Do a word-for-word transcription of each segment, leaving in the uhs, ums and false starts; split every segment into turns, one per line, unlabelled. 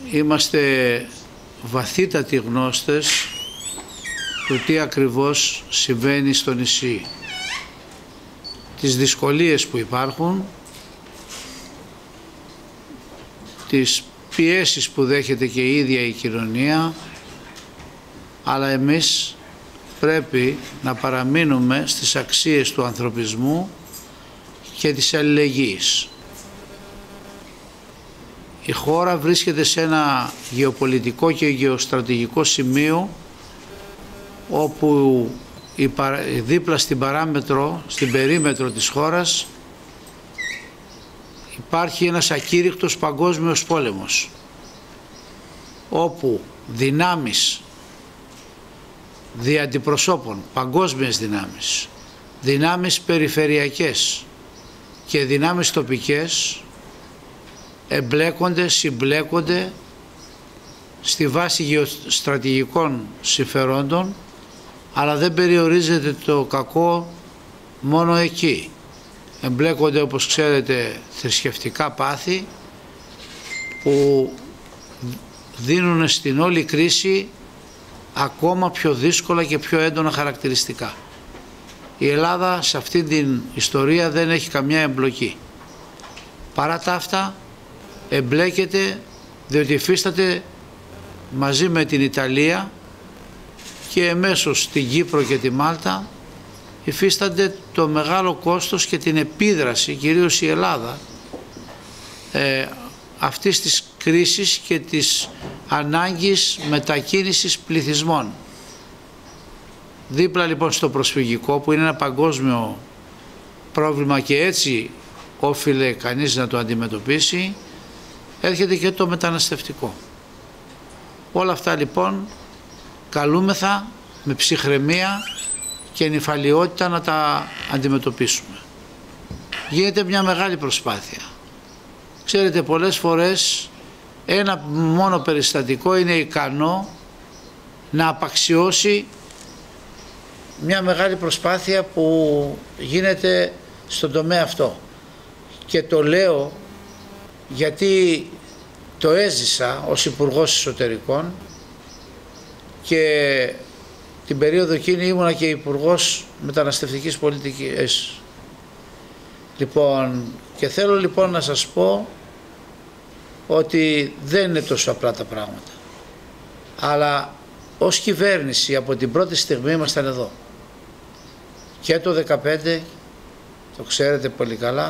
είμαστε βαθύτατοι γνώστες του τι ακριβώς συμβαίνει στο νησί, τις δυσκολίες που υπάρχουν, τις πιέσεις που δέχεται και η ίδια η κοινωνία, αλλά εμείς πρέπει να παραμείνουμε στις αξίες του ανθρωπισμού και της αλληλεγγύης. Η χώρα βρίσκεται σε ένα γεωπολιτικό και γεωστρατηγικό σημείο όπου δίπλα στην παράμετρο, στην περίμετρο της χώρας υπάρχει ένας ακήρυκτος παγκόσμιος πόλεμος, όπου δυνάμεις δι' αντιπροσώπων, παγκόσμιες δυνάμεις, δυνάμεις περιφερειακές και δυνάμεις τοπικές εμπλέκονται, συμπλέκονται στη βάση γεωστρατηγικών συμφερόντων, αλλά δεν περιορίζεται το κακό μόνο εκεί. Εμπλέκονται, όπως ξέρετε, θρησκευτικά πάθη που δίνουν στην όλη κρίση ακόμα πιο δύσκολα και πιο έντονα χαρακτηριστικά. Η Ελλάδα σε αυτή την ιστορία δεν έχει καμιά εμπλοκή. Παρά τα αυτά εμπλέκεται, διότι υφίσταται μαζί με την Ιταλία και εμέσως την Κύπρο και τη Μάλτα, υφίστανται το μεγάλο κόστος και την επίδραση, κυρίως η Ελλάδα, ε, αυτής της κρίσης και της ανάγκης μετακίνησης πληθυσμών. Δίπλα λοιπόν στο προσφυγικό, που είναι ένα παγκόσμιο πρόβλημα και έτσι όφιλε κανείς να το αντιμετωπίσει, έρχεται και το μεταναστευτικό. Όλα αυτά λοιπόν καλούμεθα με ψυχραιμία και νηφαλιότητα να τα αντιμετωπίσουμε. Γίνεται μια μεγάλη προσπάθεια. Ξέρετε, πολλές φορές ένα μόνο περιστατικό είναι ικανό να απαξιώσει μια μεγάλη προσπάθεια που γίνεται στον τομέα αυτό. Και το λέω γιατί το έζησα ως Υπουργός Εσωτερικών και την περίοδο εκείνη ήμουνα και Υπουργός Μεταναστευτικής Πολιτικής. Λοιπόν, και θέλω λοιπόν να σας πω ότι δεν είναι τόσο απλά τα πράγματα. Αλλά ως κυβέρνηση από την πρώτη στιγμή ήμασταν εδώ. Και το δεκαπέντε, το ξέρετε πολύ καλά,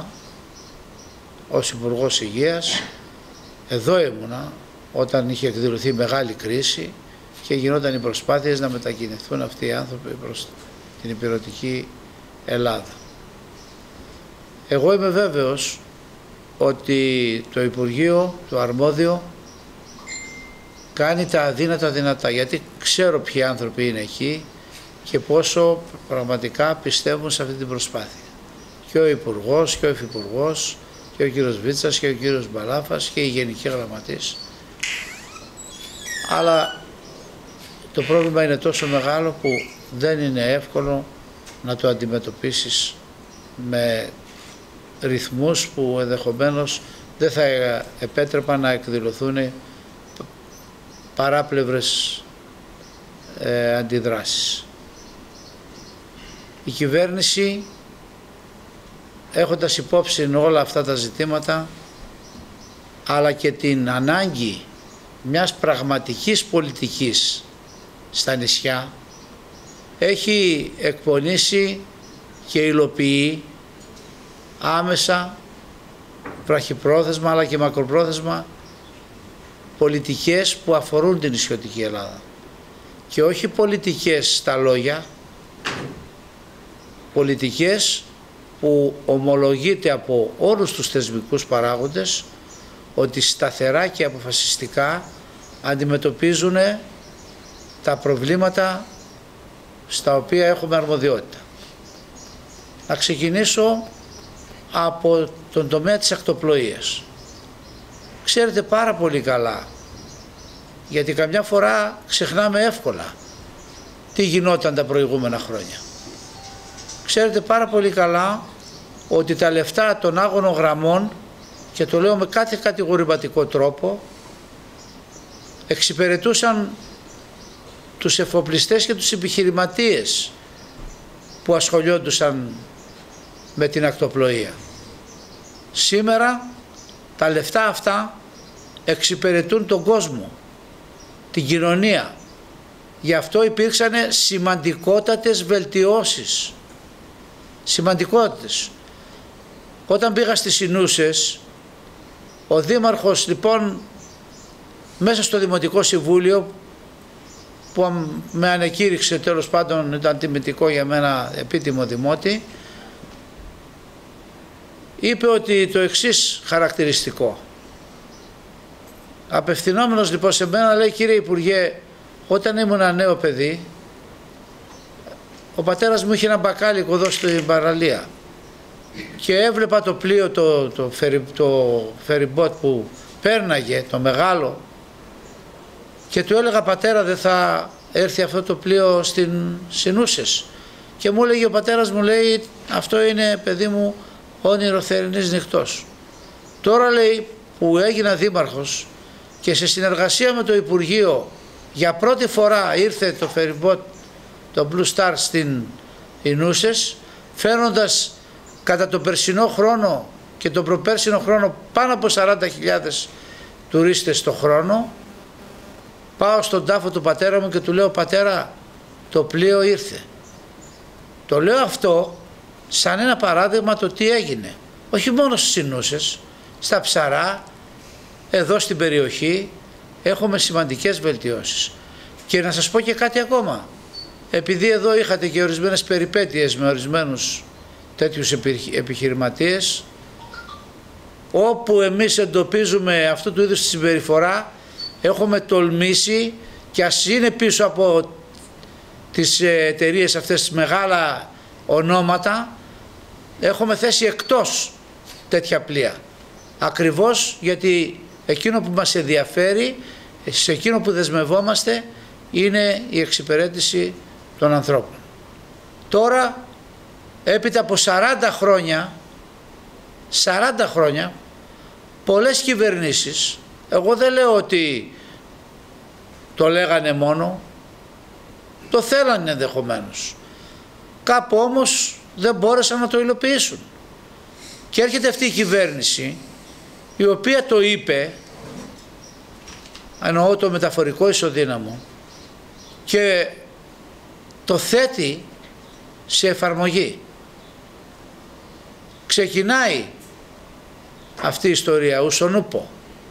ως Υπουργός Υγείας, εδώ ήμουνα όταν είχε εκδηλωθεί μεγάλη κρίση και γινόταν οι προσπάθειες να μετακινηθούν αυτοί οι άνθρωποι προς την υπηρετική Ελλάδα. Εγώ είμαι βέβαιος ότι το Υπουργείο, το αρμόδιο, κάνει τα αδύνατα δυνατά, γιατί ξέρω ποιοι άνθρωποι είναι εκεί και πόσο πραγματικά πιστεύουν σε αυτή την προσπάθεια. Και ο Υπουργός και ο Υφυπουργός και ο κύριος Βίτσας και ο κύριος Μπαλάφας και η Γενική Γραμματής. Αλλά το πρόβλημα είναι τόσο μεγάλο που δεν είναι εύκολο να το αντιμετωπίσεις με ρυθμούς που ενδεχομένως δεν θα επέτρεπαν να εκδηλωθούν παράπλευρες ε, αντιδράσεις. Η κυβέρνηση, έχοντας υπόψη όλα αυτά τα ζητήματα, αλλά και την ανάγκη μιας πραγματικής πολιτικής στα νησιά, έχει εκπονήσει και υλοποιεί άμεσα, βραχυπρόθεσμα αλλά και μακροπρόθεσμα πολιτικές που αφορούν την νησιωτική Ελλάδα. Και όχι πολιτικές στα λόγια, πολιτικές που ομολογείται από όλους τους θεσμικούς παράγοντες ότι σταθερά και αποφασιστικά αντιμετωπίζουν τα προβλήματα στα οποία έχουμε αρμοδιότητα. Να ξεκινήσω από τον τομέα της ακτοπλοείας. Ξέρετε πάρα πολύ καλά, γιατί καμιά φορά ξεχνάμε εύκολα τι γινόταν τα προηγούμενα χρόνια. Ξέρετε πάρα πολύ καλά ότι τα λεφτά των άγωνων γραμμών, και το λέω με κάθε κατηγορηματικό τρόπο, εξυπηρετούσαν τους εφοπλιστές και τους επιχειρηματίες που ασχολιόντουσαν με την ακτοπλοεία. Σήμερα τα λεφτά αυτά εξυπηρετούν τον κόσμο, την κοινωνία. Γι' αυτό υπήρξαν σημαντικότατες βελτιώσεις. Σημαντικότατες. Όταν πήγα στις Σινούσες, ο δήμαρχος λοιπόν μέσα στο Δημοτικό Συμβούλιο, που με ανεκήρυξε, τέλος πάντων ήταν τιμητικό για μένα, επίτιμο δημότη, είπε ότι το εξής χαρακτηριστικό. Απευθυνόμενος λοιπόν σε μένα, λέει: κύριε Υπουργέ, όταν ήμουν ένα νέο παιδί, ο πατέρας μου είχε ένα μπακάλικο εδώ στην παραλία και έβλεπα το πλοίο, το, το, φερι, το φεριμπότ που πέρναγε, το μεγάλο, και του έλεγα: πατέρα, δεν θα έρθει αυτό το πλοίο στην Σινούσες? Και μου έλεγε ο πατέρας μου, λέει: αυτό είναι, παιδί μου, όνειρο θερινής νυχτός. Τώρα, λέει, που έγινα δήμαρχος και σε συνεργασία με το Υπουργείο για πρώτη φορά ήρθε το φεριμπότ, το Blue Star, στην Σινούσες, φέρνοντας κατά τον περσινό χρόνο και τον προπέρσινο χρόνο πάνω από σαράντα χιλιάδες τουρίστες το χρόνο, πάω στον τάφο του πατέρα μου και του λέω: πατέρα, το πλοίο ήρθε. Το λέω αυτό σαν ένα παράδειγμα το τι έγινε. Όχι μόνο στις Σινούσες, στα Ψαρά, εδώ στην περιοχή έχουμε σημαντικές βελτιώσεις. Και να σας πω και κάτι ακόμα. Επειδή εδώ είχατε και ορισμένες περιπέτειες με ορισμένους τέτοιους επιχειρηματίες, όπου εμείς εντοπίζουμε αυτού του είδους τη συμπεριφορά, έχουμε τολμήσει, και ας είναι πίσω από τις εταιρείες αυτές τις μεγάλα ονόματα, έχουμε θέσει εκτός τέτοια πλοία. Ακριβώς γιατί εκείνο που μας ενδιαφέρει, σε εκείνο που δεσμευόμαστε, είναι η εξυπηρέτηση των ανθρώπων. Τώρα, έπειτα από σαράντα χρόνια, σαράντα χρόνια, πολλές κυβερνήσεις, εγώ δεν λέω ότι το λέγανε μόνο, το θέλανε ενδεχομένως, κάπου όμως δεν μπόρεσαν να το υλοποιήσουν. Και έρχεται αυτή η κυβέρνηση, η οποία το είπε, εννοώ το μεταφορικό ισοδύναμο, και το θέτει σε εφαρμογή. Ξεκινάει αυτή η ιστορία ούσον ούπο.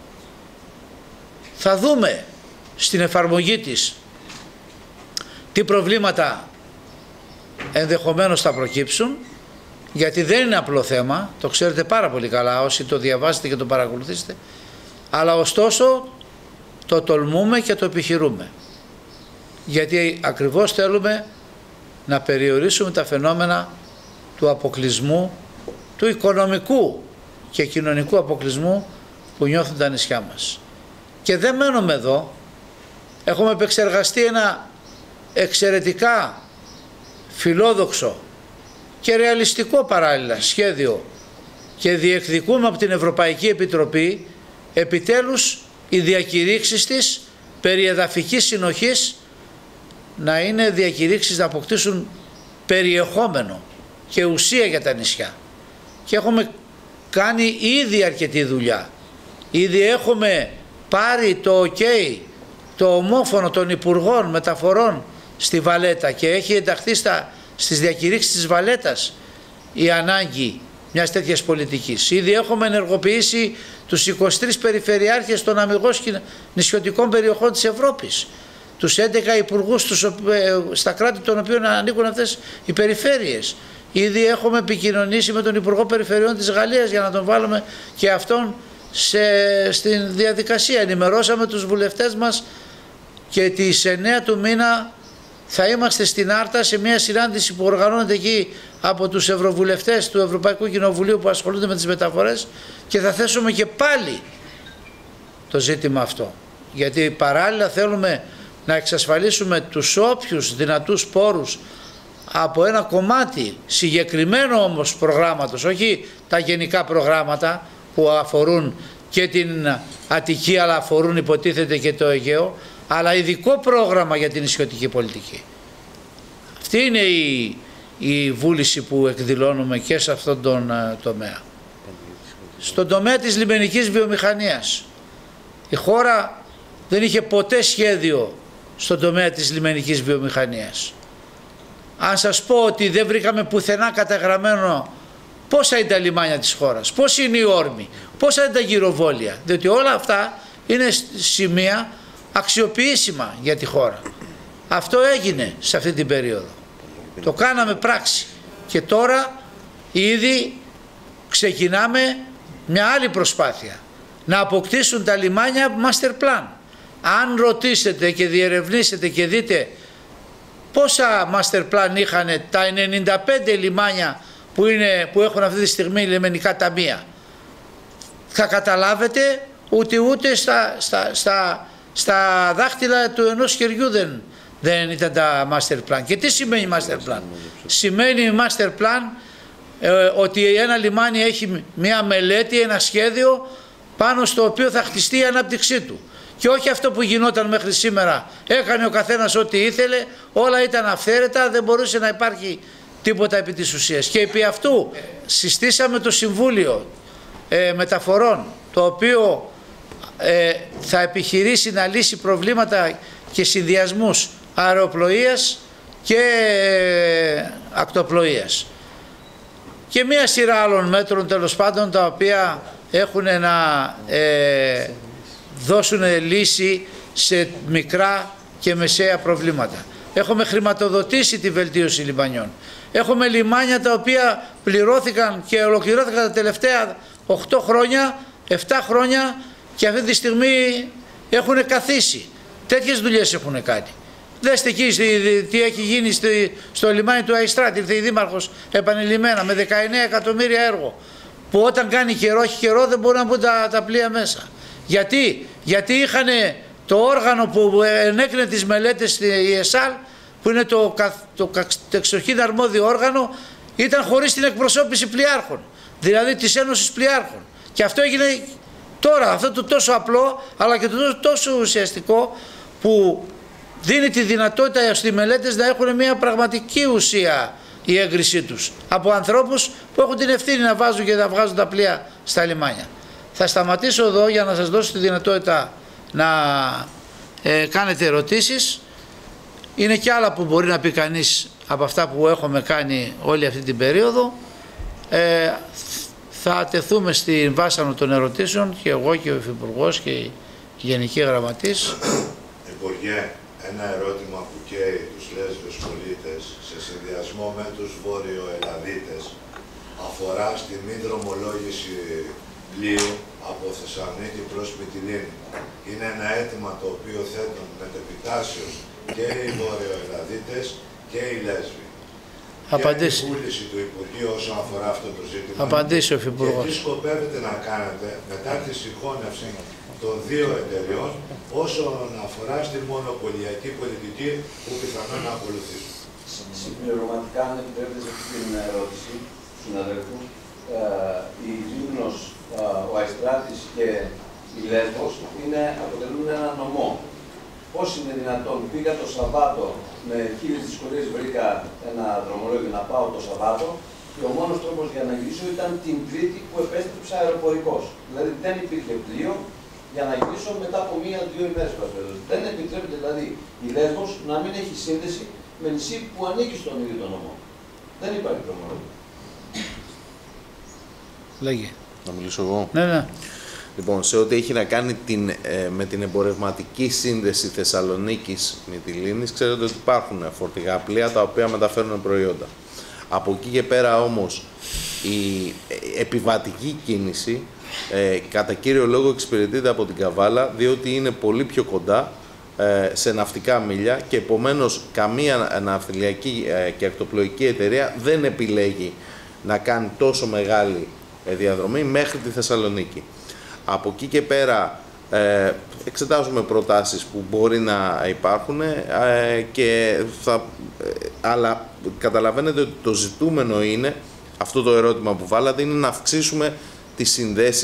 Θα δούμε στην εφαρμογή της τι προβλήματα ενδεχομένως θα προκύψουν, γιατί δεν είναι απλό θέμα, το ξέρετε πάρα πολύ καλά όσοι το διαβάσετε και το παρακολουθήσετε, αλλά ωστόσο το τολμούμε και το επιχειρούμε, γιατί ακριβώς θέλουμε να περιορίσουμε τα φαινόμενα του αποκλεισμού, του οικονομικού και κοινωνικού αποκλεισμού που νιώθουν τα νησιά μας. Και δεν μένουμε εδώ, έχουμε επεξεργαστεί ένα εξαιρετικά φιλόδοξο και ρεαλιστικό παράλληλα σχέδιο και διεκδικούμε από την Ευρωπαϊκή Επιτροπή επιτέλους οι διακηρύξεις της περί εδαφικής συνοχής να είναι διακηρύξεις να αποκτήσουν περιεχόμενο και ουσία για τα νησιά. Και έχουμε κάνει ήδη αρκετή δουλειά. Ήδη έχουμε πάρει το ok, το ομόφωνο των Υπουργών Μεταφορών στη Βαλέτα, και έχει ενταχθεί στα, στις διακηρύξεις της Βαλέτας η ανάγκη μιας τέτοιας πολιτικής. Ήδη έχουμε ενεργοποιήσει τους είκοσι τρεις περιφερειάρχες των αμιγώς νησιωτικών περιοχών της Ευρώπης, τους έντεκα υπουργούς τους, στα κράτη των οποίων ανήκουν αυτές οι περιφέρειες. Ήδη έχουμε επικοινωνήσει με τον Υπουργό Περιφερειών της Γαλλίας για να τον βάλουμε και αυτόν σε, στην διαδικασία. Ενημερώσαμε τους βουλευτές μας και τις εννέα του μήνα θα είμαστε στην Άρτα σε μια συνάντηση που οργανώνεται εκεί από τους ευρωβουλευτές του Ευρωπαϊκού Κοινοβουλίου που ασχολούνται με τις μεταφορές, και θα θέσουμε και πάλι το ζήτημα αυτό, γιατί παράλληλα θέλουμε να εξασφαλίσουμε τους όποιους δυνατούς πόρους από ένα κομμάτι συγκεκριμένο όμως προγράμματος, όχι τα γενικά προγράμματα που αφορούν και την Αττική, αλλά αφορούν υποτίθεται και το Αιγαίο, αλλά ειδικό πρόγραμμα για την νησιωτική πολιτική. Αυτή είναι η, η βούληση που εκδηλώνουμε και σε αυτόν τον uh, τομέα. Στον τομέα της λιμενικής βιομηχανίας, η χώρα δεν είχε ποτέ σχέδιο στον τομέα της λιμενικής βιομηχανίας. Αν σας πω ότι δεν βρήκαμε πουθενά καταγραμμένο πόσα είναι τα λιμάνια της χώρας, πώς είναι οι όρμοι, πόσα είναι τα γυροβόλια, διότι όλα αυτά είναι σημεία αξιοποιήσιμα για τη χώρα. Αυτό έγινε σε αυτή την περίοδο. Το κάναμε πράξη και τώρα ήδη ξεκινάμε μια άλλη προσπάθεια. Να αποκτήσουν τα λιμάνια master plan. Αν ρωτήσετε και διερευνήσετε και δείτε πόσα master plan είχαν τα ενενήντα πέντε λιμάνια που, είναι, που έχουν αυτή τη στιγμή λιμενικά ταμεία, θα καταλάβετε ούτε ούτε στα, στα, στα, στα δάχτυλα του ενός χεριού δεν, δεν ήταν τα master plan. Και τι σημαίνει master plan? Σημαίνει master plan ε, ότι ένα λιμάνι έχει μια μελέτη, ένα σχέδιο πάνω στο οποίο θα χτιστεί η ανάπτυξή του. Και όχι αυτό που γινόταν μέχρι σήμερα. Έκανε ο καθένας ό,τι ήθελε, όλα ήταν αυθαίρετα, δεν μπορούσε να υπάρχει τίποτα επί της ουσίας. Και επί αυτού συστήσαμε το Συμβούλιο ε, Μεταφορών, το οποίο ε, θα επιχειρήσει να λύσει προβλήματα και συνδυασμούς αεροπλοείας και ε, ακτοπλοείας. Και μία σειρά άλλων μέτρων, τέλος πάντων, τα οποία έχουν να ε, δώσουν λύση σε μικρά και μεσαία προβλήματα. Έχουμε χρηματοδοτήσει τη βελτίωση λιμανιών. Έχουμε λιμάνια τα οποία πληρώθηκαν και ολοκληρώθηκαν τα τελευταία οκτώ χρόνια, επτά χρόνια και αυτή τη στιγμή έχουν καθίσει. Τέτοιες δουλειές έχουν κάνει. Δέστε εκεί τι έχει γίνει στο λιμάνι του Αϊστράτ. Ήρθε η Δήμαρχος επανειλημμένα με δεκαεννέα εκατομμύρια έργο, που όταν κάνει καιρό, έχει καιρό, δεν μπορούν να μπουν τα, τα πλοία μέσα. Γιατί, Γιατί είχαν το όργανο που ενέκρινε τις μελέτες η ΕΣΑΛ, που είναι το, το, το εξοχήν αρμόδιο όργανο, ήταν χωρίς την εκπροσώπηση πλοιάρχων, δηλαδή της Ένωσης Πλοιάρχων. Και αυτό έγινε τώρα, αυτό το τόσο απλό αλλά και το τόσο ουσιαστικό, που δίνει τη δυνατότητα στις μελέτες να έχουν μια πραγματική ουσία η έγκρισή τους από ανθρώπους που έχουν την ευθύνη να βάζουν και να βγάζουν τα πλοία στα λιμάνια. Θα σταματήσω εδώ για να σας δώσω τη δυνατότητα να ε, κάνετε ερωτήσεις. Είναι και άλλα που μπορεί να πει κανείς από αυτά που έχουμε κάνει όλη αυτή την περίοδο. Ε, θα τεθούμε στην βάσανο των ερωτήσεων, και εγώ και ο Υφυπουργός και η Γενική Γραμματής.
Υπουργέ, ένα ερώτημα που καίει τους Λέσβιους πολίτες σε συνδυασμό με τους Βόρειο-Ελλαδίτες αφορά στη μη δρομολόγηση πλοίου από Θεσσαλονίκη προς Μυτιλήνη. Είναι ένα αίτημα το οποίο θέτουν μετεπιτάσεως και οι Βόρειο-Ελλαδίτες και οι Λέσβοι.
Απαντήσει.
Και η βούληση του Υπουργείου όσον αφορά αυτό το ζήτημα.
Απαντήσει ο Υφυπουργός.
Και τι σκοπεύετε να κάνετε μετά τη συγχώνευση των δύο εταιριών όσον αφορά στη μονοπωλιακή πολιτική που πιθανόν να ακολουθήσουν?
Συμπληρωματικά, αν επιτρέπετε σε αυτή την ερώτηση του συναδέλφου, η Λίμνος, ο Αϊστράτης και η Λέσβος είναι, αποτελούν ένα νομό. Πώς είναι δυνατόν, πήγα το Σαββάτο, με χίλιες δυσκολίες βρήκα ένα δρομολόγιο να πάω το Σαββάτο, και ο μόνος τρόπος για να γυρίσω ήταν την Τρίτη που επέστρεψα αεροπορικός. Δηλαδή δεν υπήρχε πλοίο για να γυρίσω μετά από μία-δύο ημέρες. Δεν επιτρέπεται δηλαδή η Λέσβος να μην έχει σύνδεση με νησί που ανήκει στον ίδιο τον νομό. Δεν υπάρχει δρομολόγιο.
Λέγε.
Να μιλήσω εγώ.
Ναι, ναι.
Λοιπόν, σε ό,τι έχει να κάνει την, ε, με την εμπορευματική σύνδεση Θεσσαλονίκης Μυτιλήνης, ξέρετε ότι υπάρχουν φορτηγά πλοία τα οποία μεταφέρουν προϊόντα. Από εκεί και πέρα όμως η επιβατική κίνηση ε, κατά κύριο λόγο εξυπηρετείται από την Καβάλα, διότι είναι πολύ πιο κοντά ε, σε ναυτικά μίλια, και επομένως καμία ναυτιλιακή ε, και ακτοπλοϊκή εταιρεία δεν επιλέγει να κάνει τόσο μεγάλη ε, διαδρομή μέχρι τη Θεσσαλονίκη. Από εκεί και πέρα ε, εξετάζουμε προτάσεις που μπορεί να υπάρχουν, ε, και θα, ε, αλλά καταλαβαίνετε ότι το ζητούμενο είναι, αυτό το ερώτημα που βάλατε, είναι να αυξήσουμε τις συνδέσεις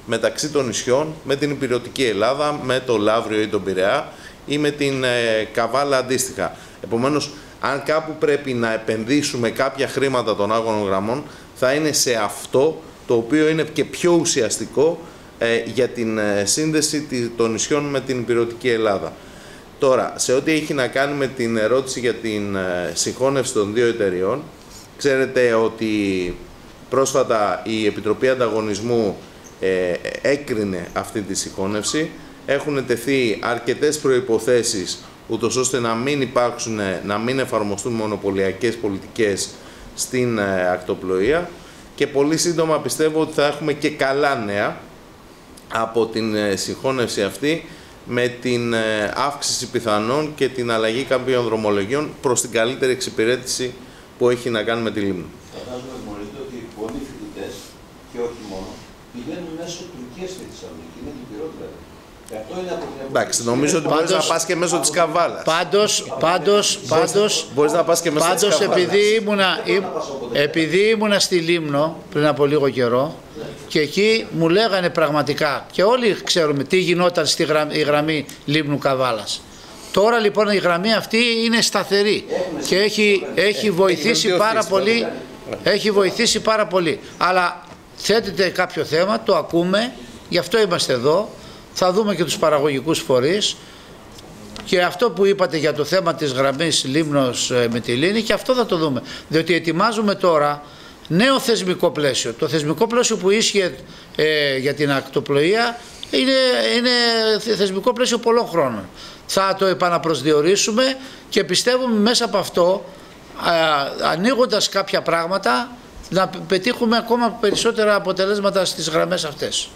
μεταξύ των νησιών, με την Ηπειρωτική Ελλάδα, με το Λαύριο ή τον Πειραιά ή με την ε, Καβάλα αντίστοιχα. Επομένως, αν κάπου πρέπει να επενδύσουμε κάποια χρήματα των άγωνων γραμμών, θα είναι σε αυτό το οποίο είναι και πιο ουσιαστικό ε, για την ε, σύνδεση των νησιών με την Ηπειρωτική Ελλάδα. Τώρα, σε ό,τι έχει να κάνει με την ερώτηση για την ε, συγχώνευση των δύο εταιριών, ξέρετε ότι πρόσφατα η Επιτροπή Ανταγωνισμού ε, έκρινε αυτή τη συγχώνευση. Έχουν τεθεί αρκετές προϋποθέσεις ούτως ώστε να μην υπάρξουν, να μην εφαρμοστούν μονοπωλιακές πολιτικές στην ε, ακτοπλοεία και πολύ σύντομα πιστεύω ότι θα έχουμε και καλά νέα από την ε, συγχώνευση αυτή, με την ε, αύξηση πιθανών και την αλλαγή κάποιων δρομολογιών προς την καλύτερη εξυπηρέτηση που έχει να κάνει με τη Λίμνο.
Φαντάζομαι γνωρίζετε ότι πολλοί φοιτητές και όχι μόνο πηγαίνουν μέσω Τουρκίας στη Θεσσαλονίκη, είναι λυπηρό δηλαδή. Και αυτό είναι από την
Εντάξει, νομίζω ότι μπορείς να πας και μέσω της Καβάλας.
Πάντως, πάντως, πάντως,
μπορείς να πας και μέσω
πάντως
της Καβάλας.
επειδή ήμουνα, επειδή ήμουνα στη Λίμνο πριν από λίγο καιρό και εκεί μου λέγανε πραγματικά, και όλοι ξέρουμε τι γινόταν στη γραμμή, η γραμμή Λίμνου Καβάλας. Τώρα λοιπόν η γραμμή αυτή είναι σταθερή και έχει, έχει βοηθήσει πάρα πολύ, έχει βοηθήσει πάρα πολύ. Αλλά θέτεται κάποιο θέμα, το ακούμε, γι' αυτό είμαστε εδώ. Θα δούμε και τους παραγωγικούς φορείς και αυτό που είπατε για το θέμα της γραμμής Λίμνος Μυτιλήνη, και αυτό θα το δούμε. Διότι ετοιμάζουμε τώρα νέο θεσμικό πλαίσιο. Το θεσμικό πλαίσιο που ίσχυε ε, για την ακτοπλοεία είναι, είναι θεσμικό πλαίσιο πολλών χρόνων. Θα το επαναπροσδιορίσουμε και πιστεύουμε μέσα από αυτό, α, ανοίγοντας κάποια πράγματα, να πετύχουμε ακόμα περισσότερα αποτελέσματα στις γραμμές αυτές.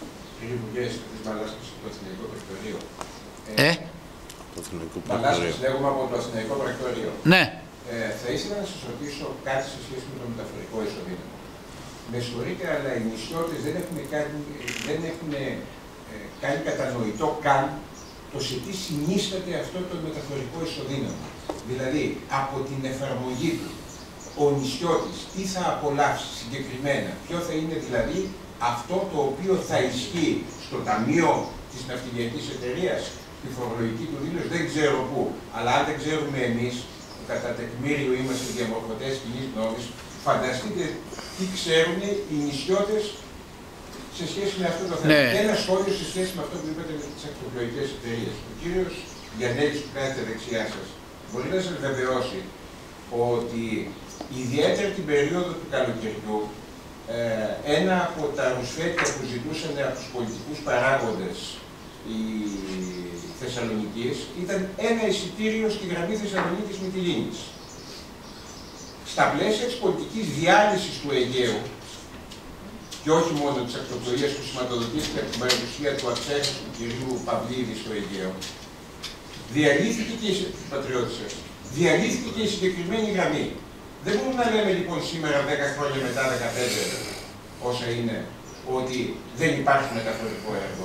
Ε?
Το Αθηναϊκό
Μαλάσκας, λέγουμε από το Αθηναϊκό Πρακτορείο.
Ναι.
Ε, θα ήθελα να σας ρωτήσω κάτι σε σχέση με το μεταφορικό ισοδύναμο. Με συγχωρείτε, αλλά οι νησιώτες δεν έχουν κάνει, δεν έχουν, ε, κάνει κατανοητό καν το σε τι συνίσταται αυτό το μεταφορικό ισοδύναμο. Δηλαδή, από την εφαρμογή του, ο νησιώτης τι θα απολαύσει συγκεκριμένα, ποιο θα είναι δηλαδή αυτό το οποίο θα ισχύει στο Ταμείο της Ναυτιλιακής Εταιρείας, τη φορολογική του δήλωση, δεν ξέρω πού. Αλλά αν δεν ξέρουμε εμείς, που κατά τεκμήριο είμαστε διαμορφωτές κοινής γνώμης, φανταστείτε τι ξέρουν οι νησιώτες σε σχέση με αυτό το θέμα.
Ναι.
Και ένα σχόλιο σε σχέση με αυτό που είπατε με τις ακτοπλοϊκές εταιρείες. Ο κύριος Γιαννέλης που κάθεται δεξιά σας μπορεί να σας βεβαιώσει ότι ιδιαίτερα την περίοδο του καλοκαιριού, ε, ένα από τα ρουσφέτια που ζητούσαν από τους πολιτικούς παράγοντες η Θεσσαλονικής ήταν ένα εισιτήριο στη γραμμή Θεσσαλονίκης Μυτιλήνης. Στα πλαίσια της πολιτικής διάλυσης του Αιγαίου, και όχι μόνο της ακτοπλοείας που σηματοδοτήθηκε από την παρουσία του αξέχαστου του κυρίου Παυλίδη στο Αιγαίο, διαλύθηκε και η, πατριώτησες, διαλύθηκε και η συγκεκριμένη γραμμή. Δεν μπορούμε να λέμε λοιπόν σήμερα, δέκα χρόνια μετά, δεκαπέντε όσα είναι, ότι δεν υπάρχει μεταφορικό έργο.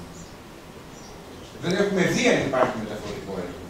Δεν έχουμε δει αν υπάρχει μεταφορικό έργο.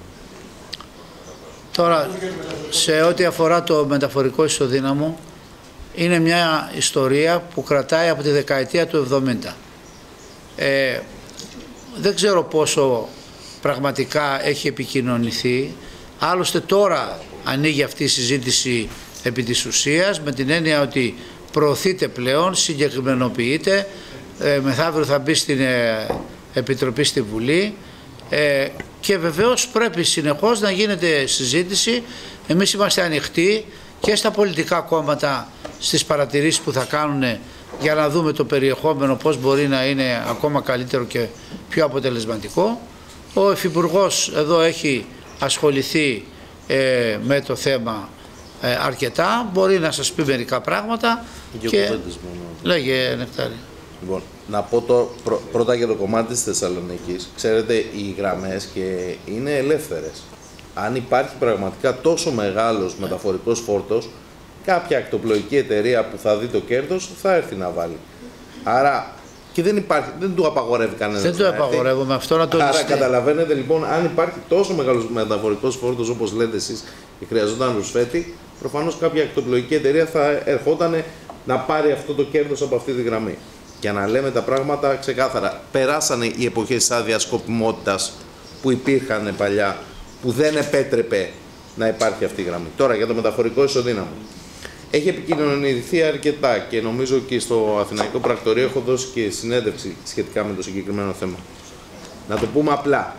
Τώρα, σε ό,τι αφορά το μεταφορικό ισοδύναμο, είναι μια ιστορία που κρατάει από τη δεκαετία του εβδομήντα. Ε, δεν ξέρω πόσο πραγματικά έχει επικοινωνηθεί. Άλλωστε τώρα ανοίγει αυτή η συζήτηση επί της ουσίας, με την έννοια ότι προωθείται πλέον, συγκεκριμενοποιείται, ε, μεθαύριο θα μπει στην ε, Επιτροπή στη Βουλή ε, και βεβαίως πρέπει συνεχώς να γίνεται συζήτηση. Εμείς είμαστε ανοιχτοί και στα πολιτικά κόμματα στις παρατηρήσεις που θα κάνουν για να δούμε το περιεχόμενο πώς μπορεί να είναι ακόμα καλύτερο και πιο αποτελεσματικό. Ο Υφυπουργός εδώ έχει ασχοληθεί ε, με το θέμα ε, αρκετά, μπορεί να σας πει μερικά πράγματα.
Και,
και...
και...
Λέγε, Νεκτάρη.
Λοιπόν, να πω το, πρω, πρώτα για το κομμάτι της Θεσσαλονίκης. Ξέρετε, οι γραμμές και είναι ελεύθερες. Αν υπάρχει πραγματικά τόσο μεγάλος μεταφορικός φόρτος, κάποια ακτοπλοϊκή εταιρεία που θα δει το κέρδος θα έρθει να βάλει. Άρα, και δεν υπάρχει, δεν του απαγορεύει κανένας.
Δεν το απαγορεύουμε αυτό να το
Άρα
ληστεί.
Καταλαβαίνετε λοιπόν, αν υπάρχει τόσο μεγάλος μεταφορικός φόρτος όπως λέτε εσείς και χρειαζόταν ρουσφέτη, προφανώς κάποια ακτοπλοϊκή εταιρεία θα ερχόταν να πάρει αυτό το κέρδος από αυτή τη γραμμή. Για να λέμε τα πράγματα ξεκάθαρα. Περάσανε οι εποχές της άδειας σκοπιμότητας που υπήρχαν παλιά, που δεν επέτρεπε να υπάρχει αυτή η γραμμή. Τώρα για το μεταφορικό ισοδύναμο. Έχει επικοινωνηθεί αρκετά και νομίζω και στο Αθηναϊκό Πρακτορείο έχω δώσει και συνέντευξη σχετικά με το συγκεκριμένο θέμα. Να το πούμε απλά.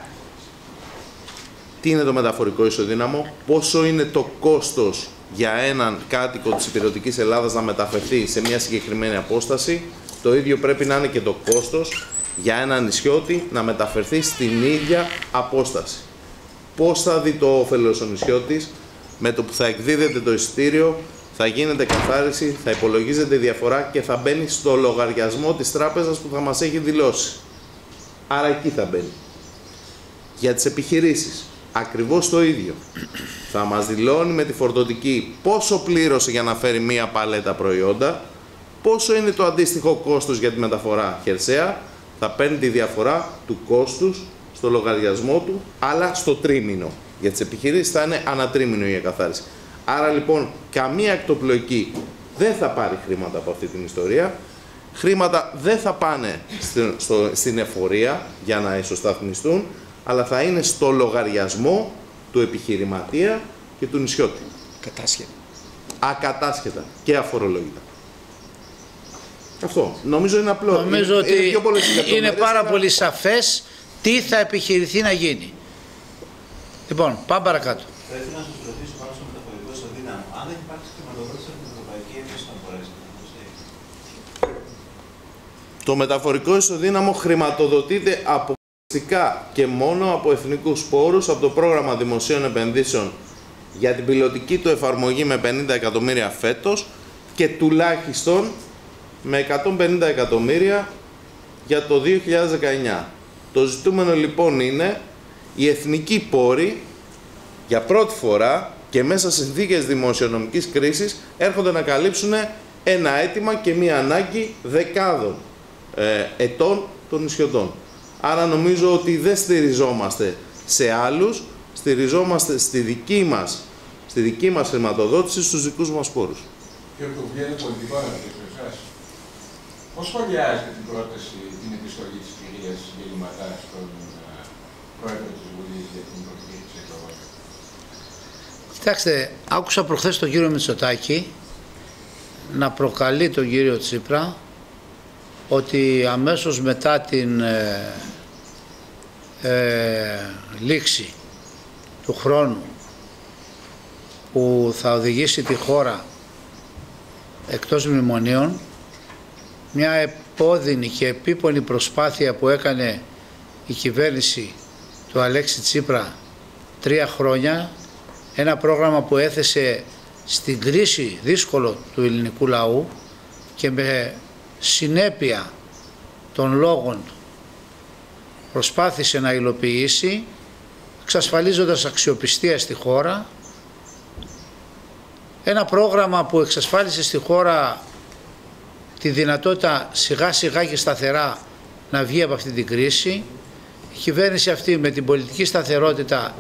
Τι είναι το μεταφορικό ισοδύναμο, πόσο είναι το κόστος για έναν κάτοικο της υπηρετικής Ελλάδας να μεταφερθεί σε μια συγκεκριμένη απόσταση, το ίδιο πρέπει να είναι και το κόστος για έναν νησιώτη να μεταφερθεί στην ίδια απόσταση. Πώς θα δει το όφελος ο νησιώτης? Με το που θα εκδίδεται το εισιτήριο, θα γίνεται καθάριση, θα υπολογίζεται διαφορά και θα μπαίνει στο λογαριασμό της τράπεζας που θα μας έχει δηλώσει. Άρα εκεί θα μπαίνει. Για τις επιχειρήσεις, ακριβώς το ίδιο. Θα μας δηλώνει με τη φορτωτική πόσο πλήρωσε για να φέρει μία παλέτα προϊόντα, πόσο είναι το αντίστοιχο κόστος για τη μεταφορά χερσαία, θα παίρνει τη διαφορά του κόστους στο λογαριασμό του, αλλά στο τρίμηνο. Για τις επιχειρήσεις θα είναι ανατρίμηνο η εκαθάριση. Άρα λοιπόν καμία εκτοπλοϊκή δεν θα πάρει χρήματα από αυτή την ιστορία. Χρήματα δεν θα πάνε στην, στο, στην εφορία για να ισοσταθμιστούν, αλλά θα είναι στο λογαριασμό του επιχειρηματία και του νησιώτη.
Κατάσχετα.
Ακατάσχετα και αφορολόγητα. Αυτό. Νομίζω είναι απλό.
Νομίζω
είναι,
ότι
είναι, πιο πολλές
είναι πάρα
αλλά...
πολύ σαφές τι θα επιχειρηθεί να γίνει. Λοιπόν, πάμε παρακάτω.
Θα ήθελα να σας ρωτήσω πάνω στο μεταφορικό ισοδύναμο. Αν δεν υπάρξει χρηματοδότηση από την Ευρωπαϊκή Ένωση, θα μπορέσει να υποστηρίξει?
Το μεταφορικό ισοδύναμο χρηματοδοτείται αποκλειστικά και μόνο από εθνικούς πόρους, από το πρόγραμμα δημοσίων επενδύσεων για την πιλωτική του εφαρμογή με πενήντα εκατομμύρια φέτος και τουλάχιστον με εκατόν πενήντα εκατομμύρια για το δύο χιλιάδες δεκαεννιά. Το ζητούμενο λοιπόν είναι οι εθνικοί πόροι για πρώτη φορά και μέσα σε συνθήκες δημοσιονομικής κρίσης έρχονται να καλύψουν ένα αίτημα και μία ανάγκη δεκάδων ε, ετών των νησιωτών. Άρα νομίζω ότι δεν στηριζόμαστε σε άλλους, στηριζόμαστε στη δική μας, στη δική μας χρηματοδότηση, στους δικούς μας πόρους.
Κύριε Κουβιέ, είναι πολιτικό να ρωτήσω εσάς. Πώς σχολιάζετε την πρόταση, την επιστολή της κυρίας Γελιματά στον uh, πρόεδρο της Βουλής για την προκήρυξη εκλογών?
Κοιτάξτε, άκουσα προχθές τον κύριο Μητσοτάκη να προκαλεί τον κύριο Τσίπρα ότι αμέσως μετά την ε, ε, λήξη του χρόνου που θα οδηγήσει τη χώρα εκτός μνημονίων, μια επώδυνη και επίπονη προσπάθεια που έκανε η κυβέρνηση του Αλέξη Τσίπρα τρία χρόνια, ένα πρόγραμμα που έθεσε στην κρίση δύσκολο του ελληνικού λαού και με συνέπεια των λόγων του προσπάθησε να υλοποιήσει, εξασφαλίζοντας αξιοπιστία στη χώρα, ένα πρόγραμμα που εξασφάλισε στη χώρα τη δυνατότητα σιγά σιγά και σταθερά να βγει από αυτή την κρίση. Η κυβέρνηση αυτή με την πολιτική σταθερότητα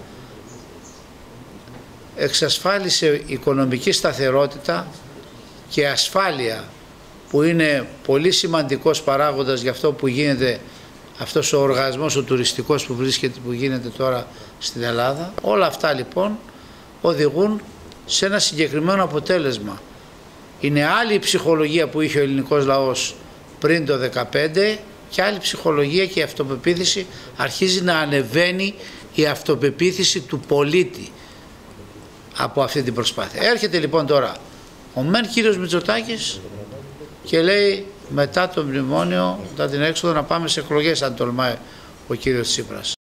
εξασφάλισε οικονομική σταθερότητα και ασφάλεια, που είναι πολύ σημαντικός παράγοντας για αυτό που γίνεται, αυτός ο οργασμός ο τουριστικός που βρίσκεται, που γίνεται τώρα στην Ελλάδα. Όλα αυτά λοιπόν οδηγούν σε ένα συγκεκριμένο αποτέλεσμα. Είναι άλλη η ψυχολογία που είχε ο ελληνικός λαός πριν το δεκαπέντε και άλλη ψυχολογία και η αυτοπεποίθηση, αρχίζει να ανεβαίνει η αυτοπεποίθηση του πολίτη από αυτή την προσπάθεια. Έρχεται λοιπόν τώρα ο μεν κύριος Μητσοτάκης και λέει μετά το μνημόνιο, μετά την έξοδο, να πάμε σε εκλογές, αν τολμάει ο κύριος Τσίπρας.